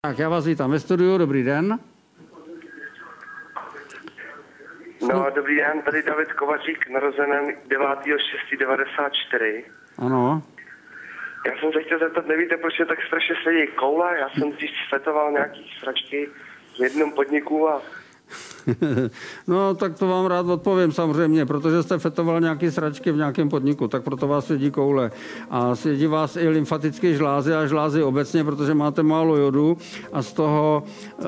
Tak já vás vítám ve studiu, dobrý den. No, dobrý den, tady David Kovařík, narozený 9.6.94. Ano. Já jsem se chtěl zeptat, nevíte, proč je tak strašně sedí koule? Já jsem si světoval nějaký sračky v jednom podniku a... No, tak to vám rád odpovím samozřejmě, protože jste fetoval nějaký sračky v nějakém podniku, tak proto vás svědí koule. A svědí vás i lymfatické žlázy a žlázy obecně, protože máte málo jodu a z toho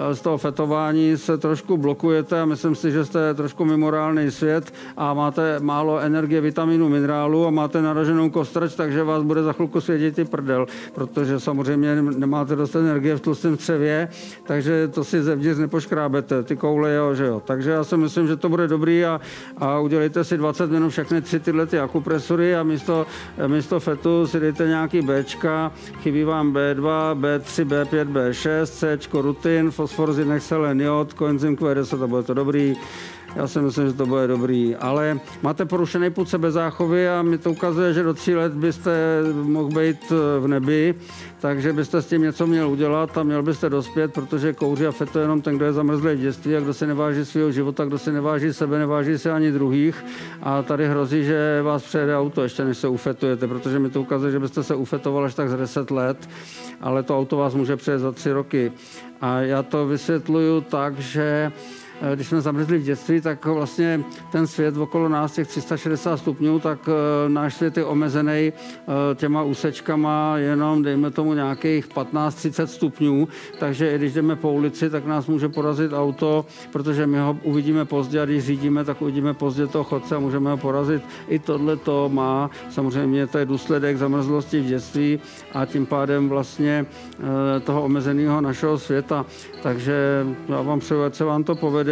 fetování se trošku blokujete a myslím si, že jste trošku mimorální svět a máte málo energie, vitamínu, minerálu a máte naraženou kostrč, takže vás bude za chvilku svědit i prdel, protože samozřejmě nemáte dost energie v tlustém střevě, takže to si zevnitř nepoškrábete, ty koule, jo, že jo. Takže já si myslím, že to bude dobrý a udělejte si 20 minut všechny 3 tyhle ty akupresury a místo fetu si dejte nějaký Bčka, chybí vám B2, B3, B5, B6, Cčko, rutin, fosfor, zinek, selen, jod, koenzym Q10, to bude to dobrý. Já si myslím, že to bude dobrý, ale máte porušený pud sebezáchovy a mi to ukazuje, že do 3 let byste mohl být v nebi, takže byste s tím něco měl udělat a měl byste dospět, protože kouří a feto jenom ten, kdo je zamrzlý v dětství a kdo si neváží svého života, kdo si neváží sebe, neváží se ani druhých a tady hrozí, že vás přejede auto ještě než se ufetujete, protože mi to ukazuje, že byste se ufetoval až tak za 10 let, ale to auto vás může přejet za 3 roky. A já to vysvětluju tak, že když jsme zamrzli v dětství, tak vlastně ten svět okolo nás, těch 360 stupňů, tak náš svět je omezený těma úsečkama jenom, dejme tomu, nějakých 15-30 stupňů, takže i když jdeme po ulici, tak nás může porazit auto, protože my ho uvidíme pozdě a když řídíme, tak uvidíme pozdě toho chodce a můžeme ho porazit. I tohle to má, samozřejmě to je důsledek zamrzlosti v dětství a tím pádem vlastně toho omezeného našeho světa. Takže já vám přeju, ať se vám to povede.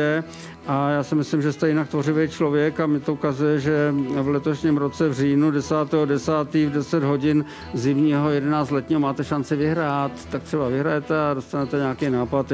A já si myslím, že jste jinak tvořivý člověk a mi to ukazuje, že v letošním roce v říjnu 10.10. v 10 hodin zimního 11 letního máte šanci vyhrát, tak třeba vyhrajete a dostanete nějaký nápad,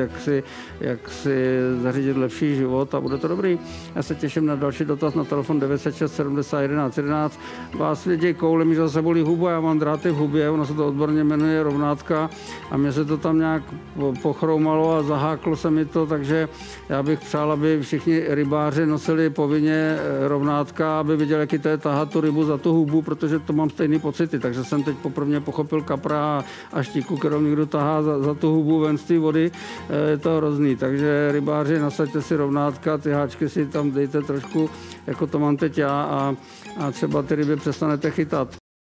jak si zařídit lepší život a bude to dobrý. Já se těším na další dotaz na telefon 906 70 11 11. Vás vědějí koule, mi zase bolí hubu, já mám dráty v hubě, ono se to odborně jmenuje rovnátka a mě se to tam nějak pochroumalo a zaháklo se mi to, takže já bych přál, aby všichni rybáři nosili povinně rovnátka, aby viděli, jaký to je tahat tu rybu za tu hubu, protože to mám stejný pocity. Takže jsem teď poprvé pochopil kapra a štíku, kterou někdo tahá za tu hubu ven z té vody. Je to hrozný. Takže rybáři, nasaďte si rovnátka, ty háčky si tam dejte trošku, jako to mám teď já a třeba ty ryby přestanete chytat.